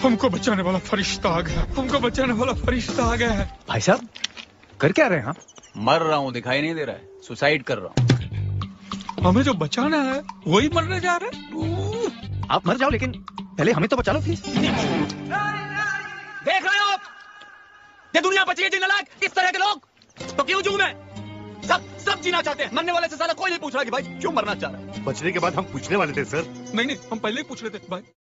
हमको बचाने वाला फरिश्ता आ गया, हमको बचाने वाला फरिश्ता आ गया है। भाई साहब कर क्या रहे हैं आप? मर रहा हूँ, दिखाई नहीं दे रहा है, सुसाइड कर रहा हूँ। हमें जो बचाना है वही मरने जा रहे हैं। आप मर जाओ लेकिन पहले हमें तो बचा लो प्लीज। देख रहे हो आप, ये दुनिया बची है जीने लायक इस तरह के लोग, तो क्यों जीऊं मैं? सब जीना चाहते हैं, मरने वाले से साला कोई नहीं पूछ रहा कि भाई क्यों मरना चाह रहा है। बचने के बाद हम पूछने वाले थे सर। नहीं हम पहले ही पूछ रहे थे भाई।